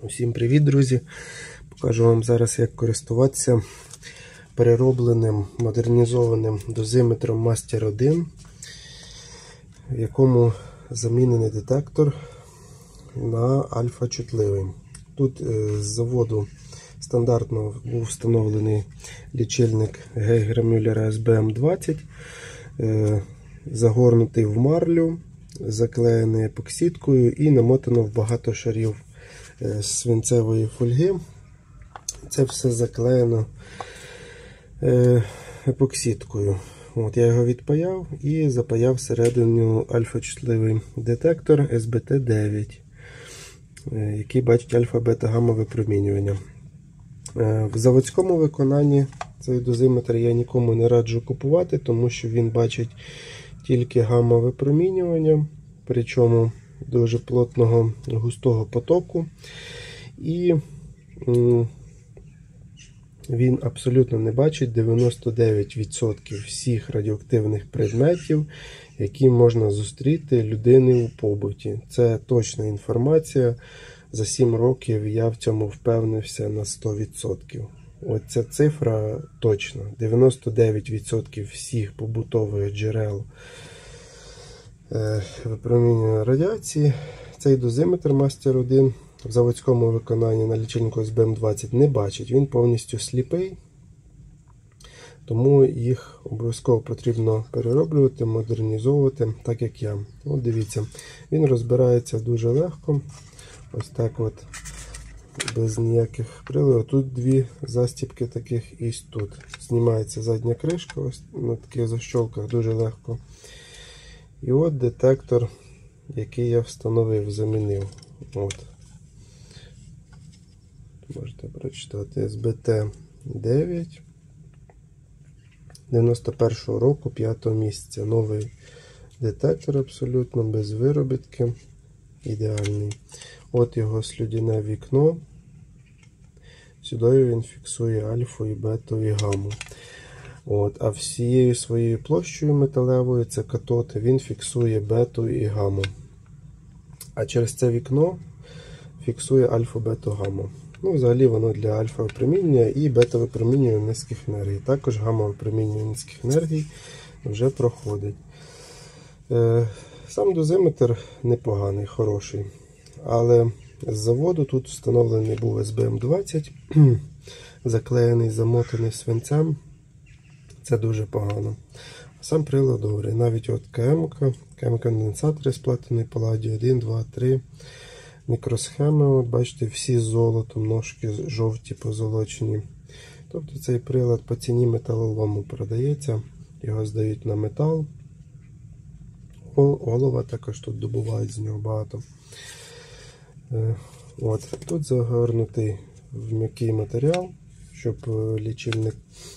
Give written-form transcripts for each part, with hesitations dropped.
Усім привіт, друзі! Покажу вам зараз, як користуватися переробленим, модернізованим дозиметром Master 1, в якому замінений детектор на альфа-чутливий. Тут з заводу стандартно був встановлений лічильник Гейгера-Мюллера SBM20, загорнутий в марлю, заклеєний епоксидкою і намотано в багато шарів свинцевої фольги. Це все заклеєно епоксидкою. От, я його відпаяв і запаяв всередину альфа-чутливий детектор SBT9, який бачить альфа-бета-гамма випромінювання. В заводському виконанні цей дозиметр я нікому не раджу купувати, тому що він бачить тільки гамма випромінювання, причому дуже плотного густого потоку. І він абсолютно не бачить 99% всіх радіоактивних предметів, які можна зустріти людини у побуті. Це точна інформація. За 7 років я в цьому впевнився на 100%. Оця цифра точна. 99% всіх побутових джерел випромінювання радіації. Цей дозиметр Master 1 в заводському виконанні на лічильнику SBM20 не бачить. Він повністю сліпий, тому їх обов'язково потрібно перероблювати, модернізовувати, так як я. От дивіться, він розбирається дуже легко. Ось так от, без ніяких приладів. Тут дві застібки таких і тут. Знімається задня кришка, ось на таких защолках дуже легко. І от детектор, який я встановив, замінив. От. Можете прочитати SBT9 91-го року, 5-го місяця. Новий детектор абсолютно, без виробітки. Ідеальний. От його слюдяне вікно. Сюди він фіксує альфу і бету і гамму. От, а всією своєю площею металевою, це катод, він фіксує бету і гамму. А через це вікно фіксує альфа, бету, гамму. Ну, взагалі воно для альфа випромінювання і бета випромінювання низьких енергій. Також гамма випромінювання низьких енергій вже проходить. Сам дозиметр непоганий, хороший. Але з заводу тут встановлений був SBM20, заклеєний, замотаний свинцем. Це дуже погано. Сам прилад добрий. Навіть от КМ-конденсатори з платиною паладію 1, 2, 3. Мікросхеми, от бачите, всі з золотом, ножки жовті позолочені. Тобто цей прилад по ціні металолому продається. Його здають на метал. Олова також тут добувають з нього багато. От. Тут загорнутий в м'який матеріал, щоб лічильник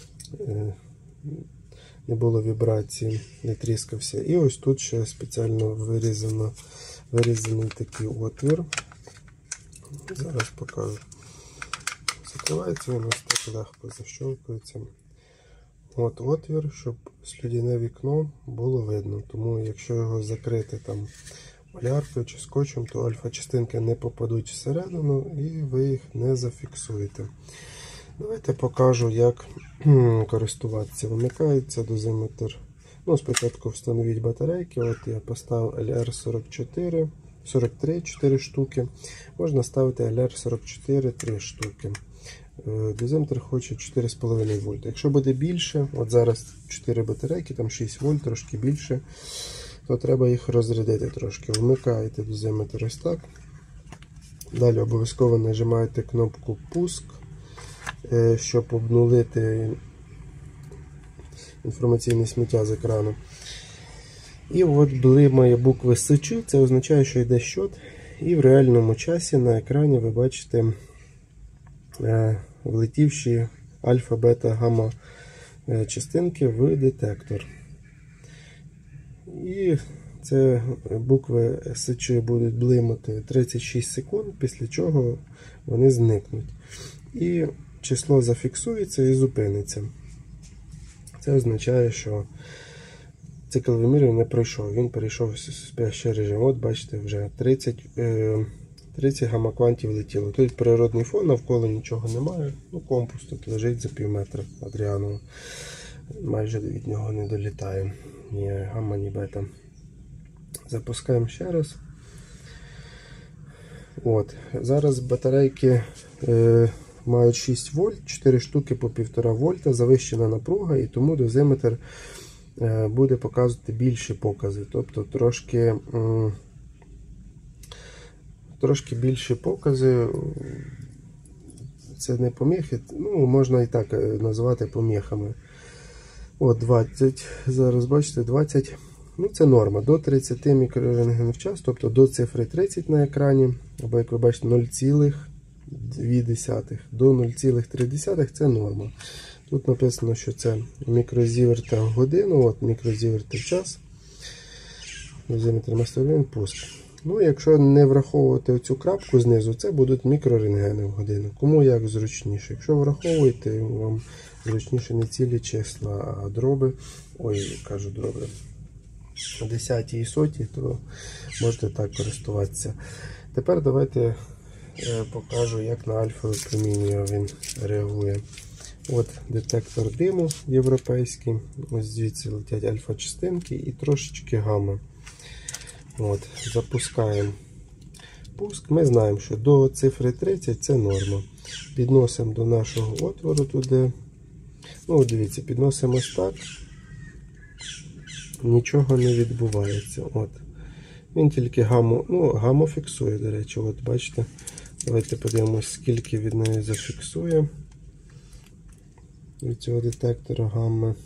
не було вібрації, не тріскався. І ось тут ще спеціально вирізаний такий отвір. Зараз покажу. Закривається він ось так легко, защолкується. От отвір, щоб слюдяне вікно було видно. Тому якщо його закрити там маляркою чи скотчем, то альфа-частинки не попадуть всередину і ви їх не зафіксуєте. Давайте покажу, як користуватися. Вимикається дозиметр. Ну, спочатку встановіть батарейки. От я поставив LR44, 43, 4 штуки. Можна ставити LR44, 3 штуки. Дозиметр хоче 4,5 вольта. Якщо буде більше, от зараз 4 батарейки, там 6 вольт, трошки більше, то треба їх розрядити трошки. Вмикаєте дозиметр ось так. Далі обов'язково нажимаєте кнопку «Пуск», щоб обнулити інформаційне сміття з екрану. І от блимає букви СЧ, це означає, що йде щот. І в реальному часі на екрані ви бачите влетівші альфа, бета, гамма частинки в детектор. І це букви СЧ будуть блимати 36 секунд, після чого вони зникнуть. І число зафіксується і зупиниться. Це означає, що цикл вимірювання не пройшов, він перейшов в спящий режим. От бачите, вже 30 гамма-квантів летіло. Тут природний фон, навколо нічого немає. Ну, компас тут лежить за пів метра Адріанова. Майже від нього не долітає ні гамма, ні бета. Запускаємо ще раз. От. Зараз батарейки мають 6 вольт, 4 штуки по 1,5 вольта, завищена напруга, і тому дозиметр буде показувати більші покази. Тобто трошки більші покази. Це не поміхи, ну, можна і так назвати поміхами. От 20, зараз бачите, 20, ну це норма, до 30 мікрорентгенів в час, тобто до цифри 30 на екрані, або як ви бачите 0,2 до 0,3 це норма. Тут написано, що це мікрозіверта в годину, от мікрозіверта в час, дозиметр мастовин, пуск. Ну, якщо не враховувати оцю крапку знизу, це будуть мікрорентгени в годину. Кому як зручніше. Якщо враховуєте, вам зручніше не цілі числа, а дроби, десяті і соті, то можете так користуватися. Тепер давайте покажу, як на альфа випромінювання він реагує. От детектор диму європейський, ось звідси летять альфа-частинки і трошечки гамма. От, запускаємо пуск. Ми знаємо, що до цифри 30 це норма. Підносимо до нашого отвору туди. Ну, дивіться, підносимо ось так. Нічого не відбувається. От. Він тільки гамму фіксує, до речі. От, бачите? Давайте подивимось, скільки від неї зафіксує. Від цього детектора гамми.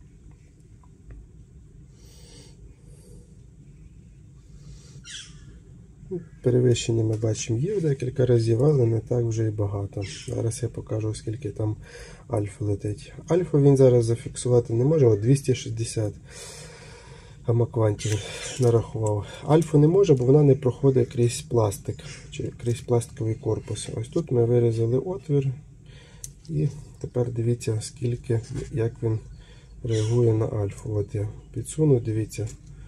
Перевищення ми бачимо є в декілька разів, але не так вже і багато. Зараз я покажу, скільки там альфа летить. Альфа він зараз зафіксувати не може, от 260 гамма-квантів нарахував. Альфу не може, бо вона не проходить крізь пластик, чи крізь пластиковий корпус. Ось тут ми вирізали отвір. І тепер дивіться, як він реагує на альфу. От я підсуну, дивіться.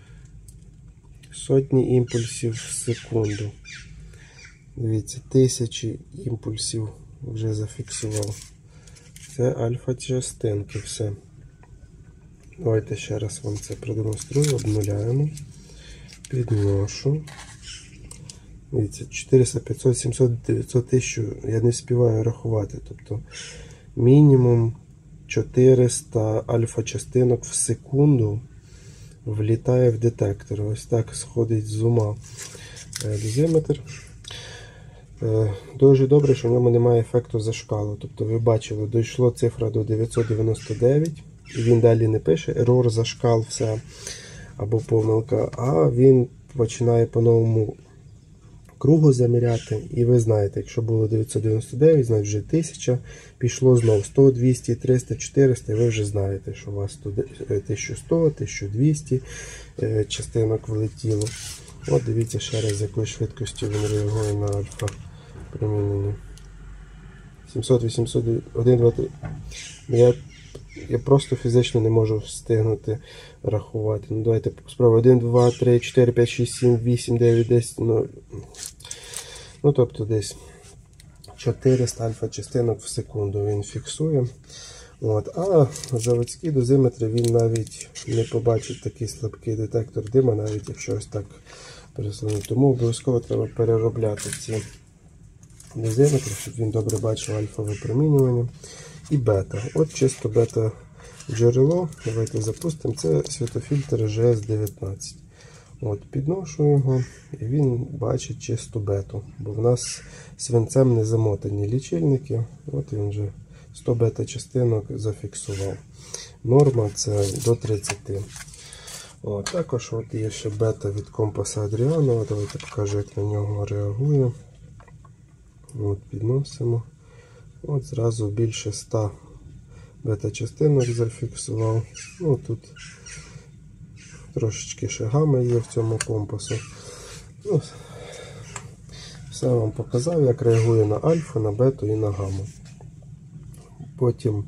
Сотні імпульсів в секунду. Дивіться, 1000 імпульсів вже зафіксував. Це альфа-частинки все. Давайте ще раз вам це продемонструю. Обнуляємо. Підношу. Дивіться, 400, 500, 700, 900, 1000. Я не встигаю рахувати. Тобто мінімум 400 альфа-частинок в секунду влітає в детектор. Ось так сходить з ума дозиметр. Дуже добре, що в ньому немає ефекту зашкалу. Тобто ви бачили, дійшла цифра до 999, і він далі не пише ерор, зашкал, все, або помилка, а він починає по новому кругу заміряти. І ви знаєте, якщо було 999, значить вже 1000, пішло знову 100, 200, 300, 400, і ви вже знаєте, що у вас 1100, 1200 частинок влетіло. От дивіться ще раз, з якою швидкістю він реагує на альфа промінення. 700, 800, 1, 2, 3. Я просто фізично не можу встигнути рахувати. Ну, давайте спробуємо. 1, 2, 3, 4, 5, 6, 7, 8, 9, 10. Ну тобто десь 400 альфа-частинок в секунду він фіксує. От. А заводські дозиметри він навіть не побачить такий слабкий детектор дима, навіть якщо ось так пересунути. Тому обов'язково треба переробляти ці дозиметри, щоб він добре бачив альфа-випромінювання. І бета. От чисто бета джерело. Давайте запустимо. Це світофільтр GS19. От, підношу його, і він бачить чисту бету. Бо в нас свинцем не замотані лічильники. От він вже 100 бета-частинок зафіксував. Норма це до 30. От, також от є ще бета від компаса Адріанова. Давайте покажу, як на нього реагує. От, підносимо. От зразу більше 100 бета-частинок зафіксував. Ну, тут трошечки ще гами є в цьому компасу. Ну, все вам показав, як реагує на альфу, на бету і на гаму. Потім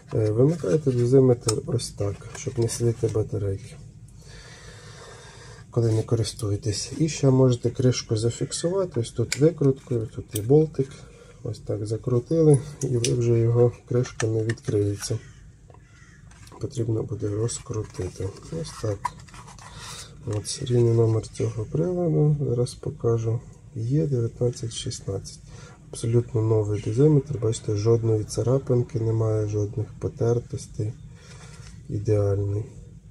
вимикаєте дозиметр ось так, щоб не слити батарейки. коли не користуєтесь. І ще можете кришку зафіксувати. Ось тут викруткою, тут є болтик. Ось так закрутили, і ви вже його кришка не відкриється. Потрібно буде розкрутити. Ось так. От серійний номер цього приладу, зараз покажу. Є 1916. Абсолютно новий дозиметр. Бачите, жодної царапинки немає, жодних потертостей. Ідеальний.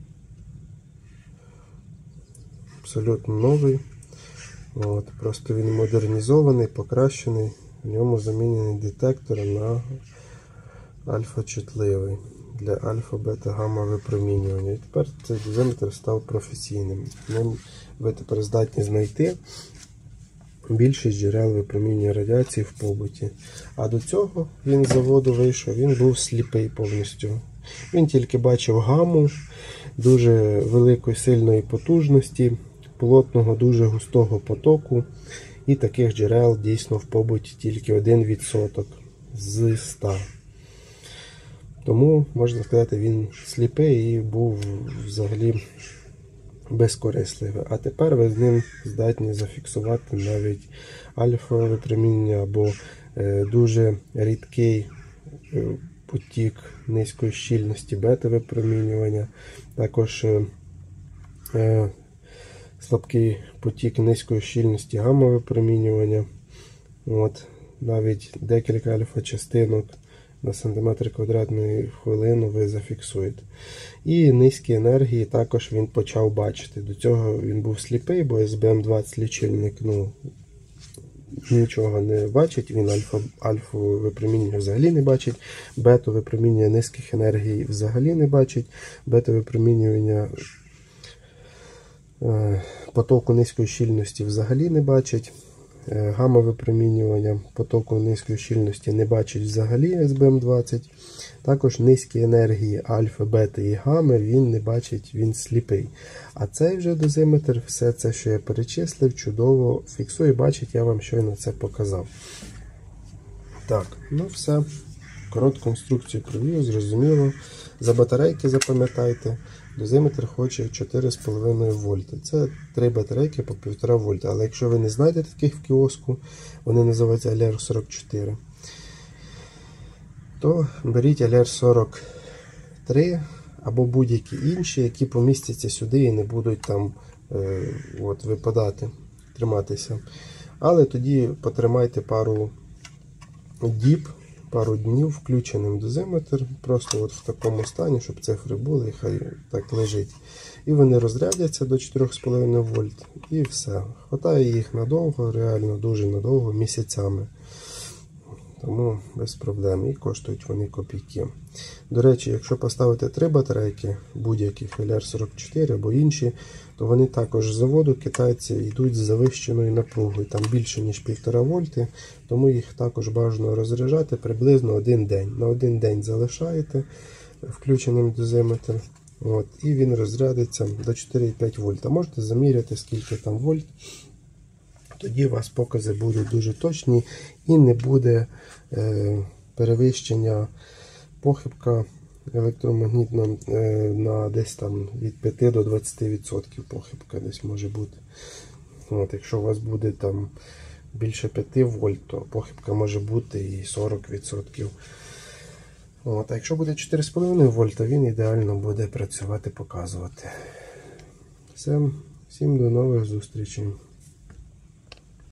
Абсолютно новий. От, просто він модернізований, покращений. В ньому замінений детектор на альфа-чутливий для альфа-бета-гамма випромінювання. І тепер цей дозиметр став професійним. Ним ви тепер здатні знайти більшість джерел випромінювання радіації в побуті. А до цього він з заводу вийшов, він був сліпий повністю. Він тільки бачив гамму дуже великої сильної потужності, плотного, дуже густого потоку. І таких джерел дійсно в побуті тільки 1% з 100. Тому, можна сказати, він сліпий і був взагалі безкорисливий. А тепер ви з ним здатні зафіксувати навіть альфа-випромінення або дуже рідкий потік низької щільності бета-випромінювання. Також слабкий потік низької щільності гамма-випромінювання. От, навіть декілька альфа-частинок на сантиметр квадратний в хвилину ви зафіксуєте. І низькі енергії також він почав бачити. До цього він був сліпий, бо СБМ-20 лічильник нічого не бачить, він альфа-випромінювання взагалі не бачить, бета-випромінювання низьких енергій взагалі не бачить, бета-випромінювання потоку низької щільності взагалі не бачить. Гамма-випромінювання потоку низької щільності не бачить взагалі СБМ-20. Також низькі енергії альфа, бета і гамми він не бачить, він сліпий. А цей вже дозиметр, все це, що я перечислив, чудово фіксує, бачить, я вам щойно це показав. Так, ну все. Коротку інструкцію провів, зрозуміло. За батарейки запам'ятайте. Дозиметр хоче 4,5 вольта. Це 3 батарейки по 1,5 вольта. Але якщо ви не знайдете таких в кіоску, вони називаються LR44, то беріть LR43 або будь-які інші, які помістяться сюди і не будуть там випадати, триматися. Але тоді потримайте пару днів включеним дозиметр, просто в такому стані, щоб цифри були, і хай так лежить. І вони розрядяться до 4,5 вольт, і все. Хватає їх надовго, реально дуже надовго, місяцями. Тому без проблем. І коштують вони копійки. До речі, якщо поставити 3 батарейки, будь-яких LR44 або інші, то вони також з заводу, китайці, йдуть з завищеною напругою. Там більше, ніж 1,5 вольти, тому їх також бажано розряджати приблизно 1 день. На 1 день залишаєте включеним дозиметр, і він розрядиться до 4,5 вольта. Можете заміряти, скільки там вольт. Тоді у вас покази будуть дуже точні і не буде перевищення похибка електромагнітна на десь там від 5 до 20% похибка десь може бути. Якщо у вас буде там більше 5 вольт, то похибка може бути і 40%. А якщо буде 4,5 вольта, він ідеально буде працювати, показувати. Всім до нових зустрічей.